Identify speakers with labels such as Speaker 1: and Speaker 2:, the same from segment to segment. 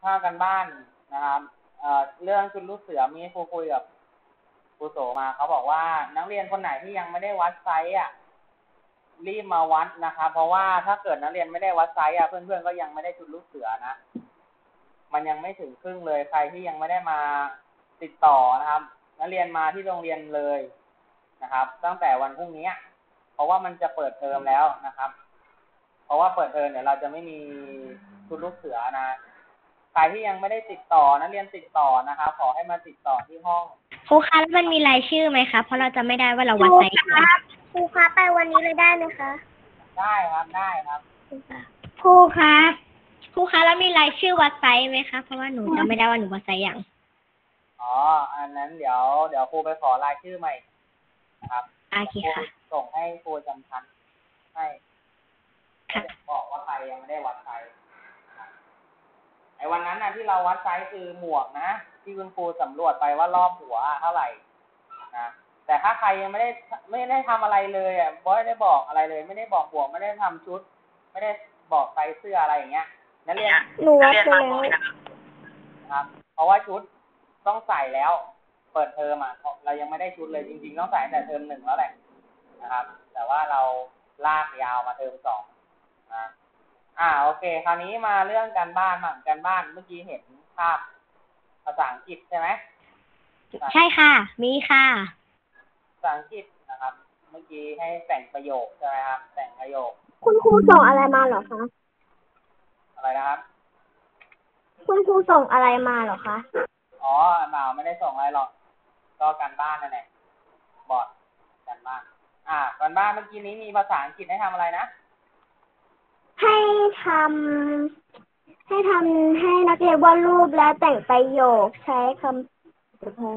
Speaker 1: ถ้ากันบ้านนะครับเรื่องชุดลูกเสือมีครูคุยกับครูโสมาเขาบอกว่านักเรียนคนไหนที่ยังไม่ได้วัดไซส์รีบมาวัดนะครับเพราะว่าถ้าเกิดนักเรียนไม่ได้วัดไซส์เพื่อนๆก็ยังไม่ได้ชุดลูกเสือนะมันยังไม่ถึงครึ่งเลยใครที่ยังไม่ได้มาติดต่อนะครับนักเรียนมาที่โรงเรียนเลยนะครับตั้งแต่วันพรุ่งนี้เพราะว่ามันจะเปิดเทอมแล้วนะครับเพราะว่าเปิดเทอมเนี่ยเราจะไม่มีชุดลูกเสือนะใครที่ยังไม่ได้ติดต่อนักเรียนติดต่อนะครับขอให้มาติดต่อที่ห้อง
Speaker 2: ครูคะมันมีรายชื่อไหมคะเพราะเราจะไม่ได้ว่าเราวัดไซส์
Speaker 3: ครูคะไปวันนี้เลยได้ไหมคะ
Speaker 1: ได้ครับได้ครับ
Speaker 2: ครูคะแล้วมีรายชื่อวัดไซส์ไหมคะเพราะว่าหนูจำไม่ได้ว่าหนูวัดไซส์อย่าง
Speaker 1: อันนั้นเดี๋ยวครูไปขอรายชื่อใหม่นะครับ
Speaker 2: โอเคค่ะ
Speaker 1: ส่งให้ครูจำชั้นให้บอกว่าใครยังไม่ได้วัดไซส์ไอ้วันนั้นนะที่เราวัดไซส์คือหมวกนะที่คุณครูสำรวจไปว่ารอบหัวเท่าไหร่นะแต่ถ้าใครยังไม่ได้ทำอะไรเลยไม่ได้บอกอะไรเลยไม่ได้บอกหมวกไม่ได้ทำชุดไม่ได้บอกไซส์เสื้ออะไรอย่างเงี้ยนักเรียน
Speaker 3: หนูวัดไปแล้ว
Speaker 1: นะครับเพราะว่าชุดต้องใส่แล้วเปิดเทอมเรายังไม่ได้ชุดเลยจริงๆต้องใส่แต่เทอม1แล้วแหละนะครับแต่ว่าเราลากยาวมาเทอม2นะโอเคคราวนี้มาเรื่องการบ้านบ้างการบ้านเมื่อกี้เห็นภาพภาษาอังกฤษใช่ไหม
Speaker 2: ใช่ค่ะมีค่ะ
Speaker 1: ภาษาอังกฤษนะครับเมื่อกี้ให้แต่งประโยคใช่ไหมครับแต่งประโยค
Speaker 3: คุณครูส่งอะไรมาเหรอคะ
Speaker 1: อะไรนะครับ
Speaker 3: คุณครูส่งอะไรมาเหรอคะ
Speaker 1: ไม่ได้ส่งอะไรหรอกก็การบ้านนั่นแหละบอร์ดการบ้านการบ้านเมื่อกี้นี้มีภาษาอังกฤษให้ทำอะไรนะ
Speaker 3: ให้ทำให้นักเรียนวาดรูปและแต่งประโยคใช้คำสุดท้าย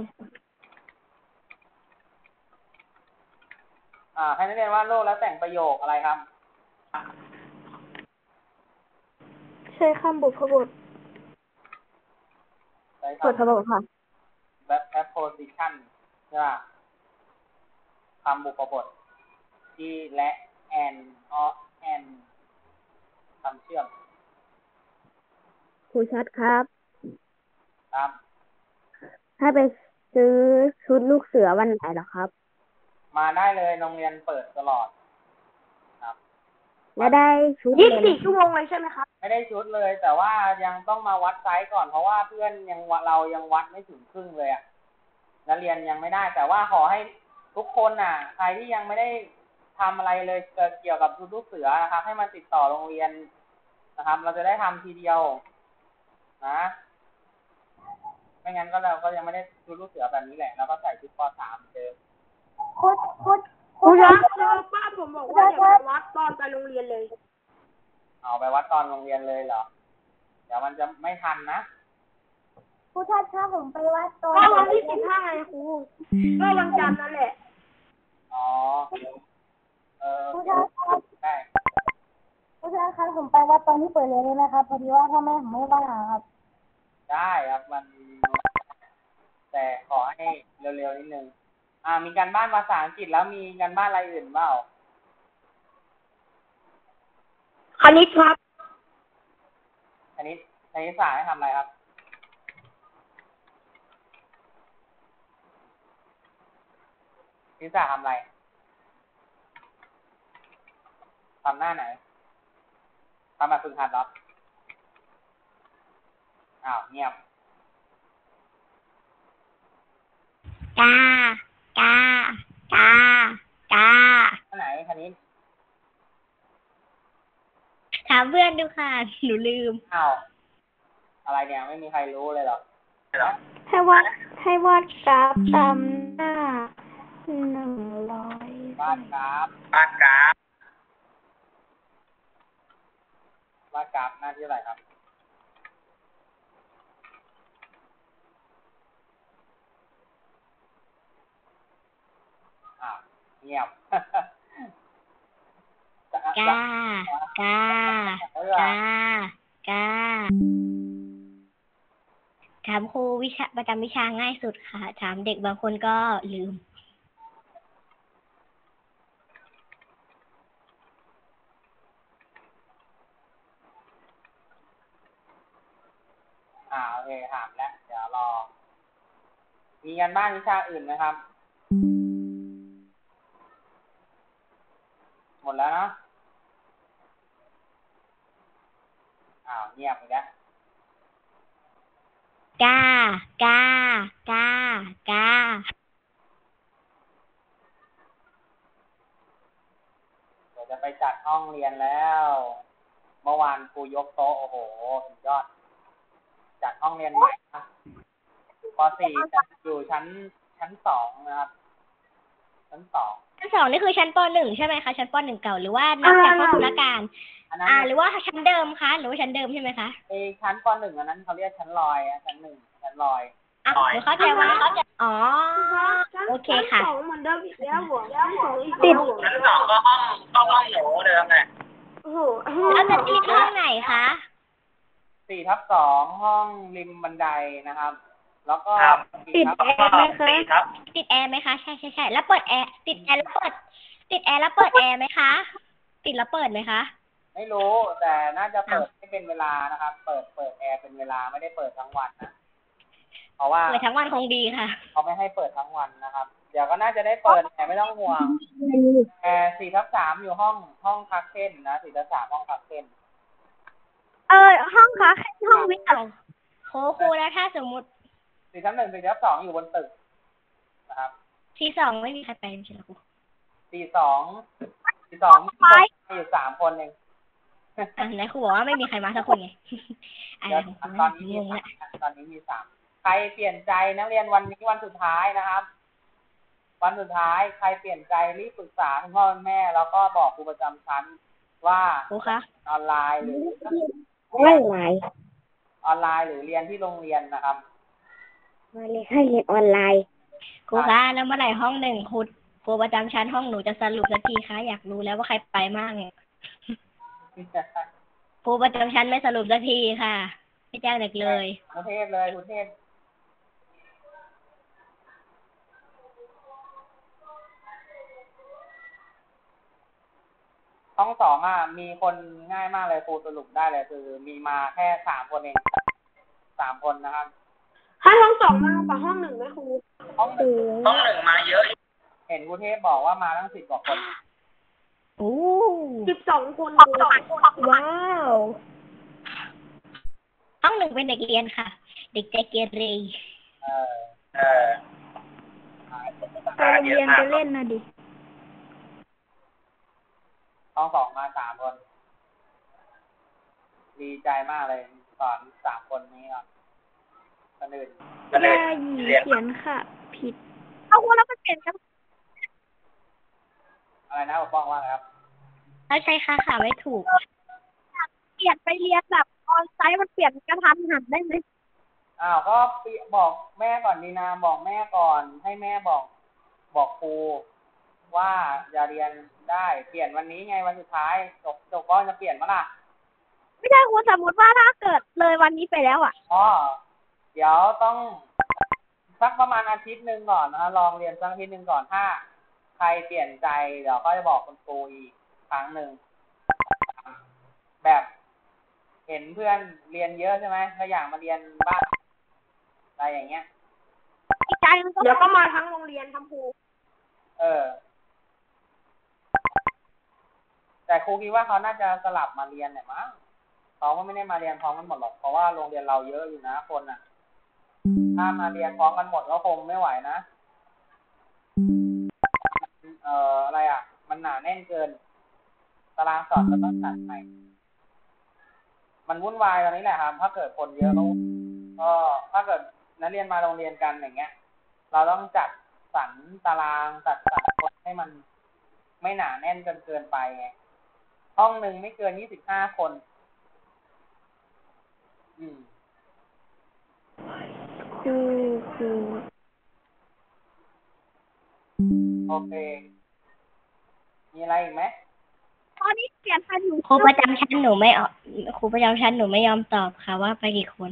Speaker 1: ให้นักเรียนวาดรูปแล้วแต่งประโยคอะไรครับ
Speaker 3: ใช้คำบุพบทบุพบทค่ะ
Speaker 1: แบบpreposition ใช่ป่ะคำบุพบทที่และ and or and คำเชื่อม
Speaker 3: ครูชัดครับ
Speaker 1: ครับ
Speaker 3: ถ้าไปซื้อชุดลูกเสือวันไหนเหรอครับ
Speaker 1: มาได้เลยโรงเรียนเปิดตลอดครับ
Speaker 3: และได้ชุด24 ชั่วโมงเลยใช่ไหมครับ
Speaker 1: ไม่ได้ชุดเลยแต่ว่ายังต้องมาวัดไซส์ก่อนเพราะว่าเพื่อนเรายังวัดไม่ถึงครึ่งเลยนักเรียนยังไม่ได้แต่ว่าขอให้ทุกคนใครที่ยังไม่ได้ทำอะไรเลยเกี่ยวกับชุดลูกเสือนะครับให้มาติดต่อโรงเรียนนะครับเราจะได้ทำทีเดียวนะไม่งั้นก็เราก็ยังไม่ได้ชุดลูกเสือแบบนี้แหละแล้วก็ใส่ชุดป .3 เดิม
Speaker 3: ครูชัดป้าผมบอกว่าเดี๋ยวไปวัดตอนไปโรงเรียนเลย
Speaker 1: เอาไปวัดตอนโรงเรียนเลยเหรอเดี๋ยวมันจะไม่ทันนะ
Speaker 3: ครูชัดถ้าผมไปวัดตอนก็วันที่15ไงครูก็วันจันทร์นั่นแหละครูชัด
Speaker 1: ได้
Speaker 3: ครูชัดครับผมไปวัดตอนที่เปิดเรียนได้ไหมครับพอดีว่าพ่อแม่ผมไม่ว่างครับ
Speaker 1: ได้ครับมันแต่ขอให้เร็วๆนิดนึงมีการบ้านภาษาอังกฤษแล้วมีการบ้านอะไรอื่นเปล่า
Speaker 3: คณิตครับ
Speaker 1: คณิตศาสตร์ให้ทำอะไรครับคณิตศาสตร์ทำอะไรทำหน้าไหนทำแบบฝึกหัดเหรอเงียบ
Speaker 2: กา
Speaker 1: ไหนคณิต
Speaker 2: ถามเพื่อนดูค่ะหนูลืม
Speaker 1: อะไรเนี่ยไม่มีใครรู้เลยหรอ
Speaker 3: ให้วาดกราฟตามหน้า100
Speaker 1: วาดกราฟหน้าที่อะไรครับเงียบ
Speaker 2: กาถามครูวิชาประจำวิชาง่ายสุดค่ะถามเด็กบางคนก็ลืม
Speaker 1: โอเคถามแล้วเดี๋ยวรอมีกันบ้านวิชาอื่นไหมครับหมดแล้วเนาะเงียบไปแล้ว
Speaker 2: กากากากา
Speaker 1: เดี๋ยวจะไปจัดห้องเรียนแล้วเมื่อวานครูยกโต๊ะโอ้โหสุดยอดจัดห้องเรียนใหม่นะป .4 จะอยู่ชั้น2นะครับชั้น2
Speaker 2: นี่คือชั้นป .1 ใช่ไหมคะชั้นป .1 เก่าหรือว่านับจากห้องธุรการหรือว่าชั้นเดิมคะหรือว่าชั้นเดิมใช่ไหมคะ
Speaker 1: ชั้นป .1 อันนั้นเขาเรียกชั้นลอยชั้น1ชั้นลอย
Speaker 2: หนูเข้าใจว่าอ๋อโอเคค่ะ
Speaker 3: ชั้น2เหมือนเดิมอีกแล้วหัวชั้น2อีก
Speaker 1: แล้วชั้น2ก็ห้องหนูเดิมไง
Speaker 3: โอ้โห
Speaker 2: แล้วจะติดห้องไหนคะ
Speaker 1: 4/2ห้องริมบันไดนะครับแล้วก็
Speaker 3: ติดแอร์ไหมคะ
Speaker 2: ติดแอร์ไหมคะใช่แล้วเปิดแอร์ติดแอร์แล้วเปิดแอร์ไหมคะติดแล้วเปิดไหมคะ
Speaker 1: ไม่รู้แต่น่าจะเปิดให้เป็นเวลานะครับเปิดแอร์เป็นเวลาไม่ได้เปิดทั้งวันนะเพราะว่า
Speaker 2: เปิดทั้งวันคงดีค่ะ
Speaker 1: เขาไม่ให้เปิดทั้งวันนะครับเดี๋ยวก็น่าจะได้เปิดแต่ไม่ต้องห่วง4/3อยู่ห้องพักเส้นนะ4/3ห้องพักเส้น
Speaker 3: ห้องคะห้องวิทย์
Speaker 2: ครูแล้วถ้าสมมุติ
Speaker 1: 4/1 4/2อยู่บนตึกนะครับ
Speaker 2: 4/2ไม่มีใครไปใช่ไหมครู
Speaker 1: 4/2อยู่3คนเอง
Speaker 2: ไหนครูบอกว่าไม่มีใครมาสักคนไง
Speaker 1: ตอนนี้มี3ใครเปลี่ยนใจนักเรียนวันนี้วันสุดท้ายนะครับวันสุดท้ายใครเปลี่ยนใจรีบปรึกษาคุณพ่อคุณแม่แล้วก็บอกครูประจำชั้นว่าออนไลน์หรือ
Speaker 3: ออนไลน์
Speaker 1: หรือเรียนที่โรงเรียนนะครับ
Speaker 3: มาเลยให้เรียนออนไลน์
Speaker 2: ครูคะแล้วเมื่อไหร่ห้อง1ครูประจำชั้นห้องหนูจะสรุปสักทีคะอยากรู้แล้วว่าใครไปมากเนี่ยครูประจำชั้นไม่สรุปสักทีค่ะไม่แจ้งเด็กเลย
Speaker 1: ครูเทพเลยครูเทพห้อง2มีคนง่ายมากเลยครูสรุปได้เลยคือมีมาแค่3คนเอง3คนนะครับ
Speaker 3: ถ้าห้อง2มากกว่าห้อง1ไหมครู
Speaker 1: ห้อง1มาเยอะเห็นครูเทพบอกว่ามาตั้ง10 กว่าคน
Speaker 3: 12 คนว้าว
Speaker 2: ห้อง1เป็นเด็กเรียนค่ะเด็กใจเกเร
Speaker 3: ไปโรงเรียนจะเล่นนะดิ
Speaker 1: ห้อง2มา3 คนดีใจมากเลยสอน3 คนนี้ครับคนอื่น
Speaker 3: เขียนค่ะผิดเอาคนเราไปเปลี่ยนกัน
Speaker 1: อะไรนะผมบอกว่าครับ
Speaker 2: ใช่ค่ะไม่ถูก
Speaker 3: เปลี่ยนไปเรียนแบบออนไซต์มันเปลี่ยนกระทันหันได้ไหม
Speaker 1: ก็บอกแม่ก่อนดีนะบอกแม่ก่อนให้แม่บอกครูว่าจะเรียนได้เปลี่ยนวันนี้ไงวันสุดท้ายจบก็จะเปลี่ยนมั้ยล่ะ
Speaker 3: ไม่ได้ครูสมมติว่าถ้าเกิดเลยวันนี้ไปแล้ว
Speaker 1: เดี๋ยวต้องสักประมาณอาทิตย์นึงก่อนนะลองเรียนสักอาทิตย์นึงก่อนถ้าใครเปลี่ยนใจเดี๋ยวก็จะบอกคุณครูอีกครั้งนึงแบบเห็นเพื่อนเรียนเยอะใช่ไหมถ้าอยากมาเรียนบ้างอะไรอย่างเงี้ย
Speaker 3: เดี๋ยวก็มาทั้งโรงเรียนทั้งครู
Speaker 1: แต่ครูคิดว่าเขาน่าจะสลับมาเรียนเนี่ยมั้งเขาก็ไม่ได้มาเรียนพร้อมกันหมดหรอกเพราะว่าโรงเรียนเราเยอะอยู่นะคนถ้ามาเรียนพร้อมกันหมดก็คงไม่ไหวนะอะไรมันหนาแน่นเกินตารางสอนก็ต้องจัดใหม่มันวุ่นวายตอนนี้แหละครับถ้าเกิดคนเยอะก็ถ้าเกิดนักเรียนมาโรงเรียนกันอย่างเงี้ยเราต้องจัดสรรตารางจัดสรรคนให้มันไม่หนาแน่นจนเกินไปไงห้องนึงไม่เกิน25 คน
Speaker 3: คือ
Speaker 1: โอเคมีอะไรอีกไหม
Speaker 3: ตอนนี้เปลี่ยนทันอยู่
Speaker 2: ครูประจำชั้นหนูไม่ยอมตอบค่ะว่าไปกี่คน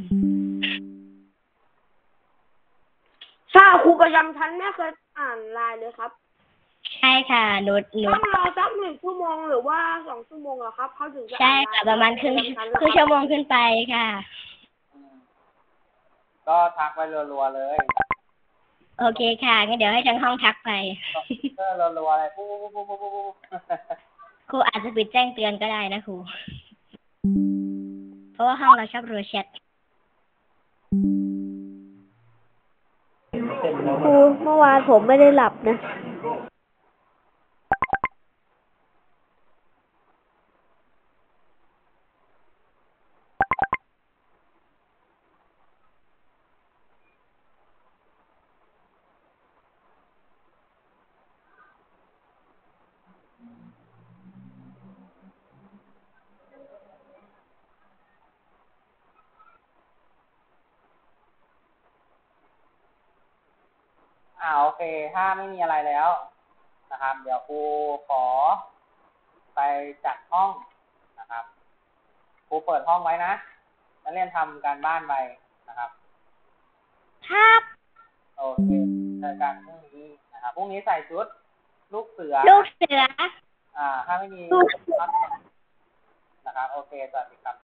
Speaker 3: ถ้าครูประจำชั้นไม่เคยอ่านไลน์เลยครับ
Speaker 2: ใช่ค่ะหนู
Speaker 3: ต้องรอสัก1 ชั่วโมงหรือว่า2 ชั่วโมงเหรอครับเขาถึงจะ
Speaker 2: ใช่ค่ะประมาณครึ่งชั่วโมงขึ้นไปค่ะ
Speaker 1: ก็ทักไปรัวๆเลย
Speaker 2: โอเคค่ะงั้นเดี๋ยวให้ทั้งห้องทักไป
Speaker 1: ก็รัวๆอะไรปุ๊บ
Speaker 2: ครูอาจจะปิดแจ้งเตือนก็ได้นะครู เพราะว่าห้องเราชอบรัวแชท
Speaker 3: ครูเมื่อวานผมไม่ได้หลับนะ
Speaker 1: โอเค ถ้าไม่มีอะไรแล้วนะครับ เดี๋ยวครูขอไปจัดห้องนะครับครูเปิดห้องไว้นะนักเรียนทำการบ้านไปนะครับ
Speaker 2: ครับ
Speaker 1: โอเคเจอกันพรุ่งนี้นะครับพรุ่งนี้ใส่ชุดลูกเสือ
Speaker 2: ลูกเสือ
Speaker 1: ถ้าไม่มีนะครับ โอเคสวัสดีครับ